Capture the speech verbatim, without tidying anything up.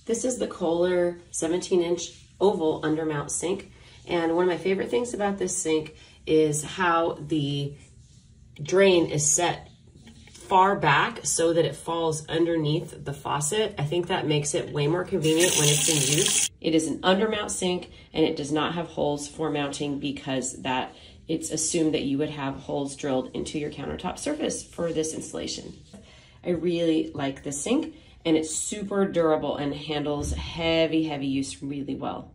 This is the Kohler seventeen inch oval undermount sink. And one of my favorite things about this sink is how the drain is set far back so that it falls underneath the faucet. I think that makes it way more convenient when it's in use. It is an undermount sink and it does not have holes for mounting because that it's assumed that you would have holes drilled into your countertop surface for this installation. I really like this sink and it's super durable and handles heavy, heavy use really well.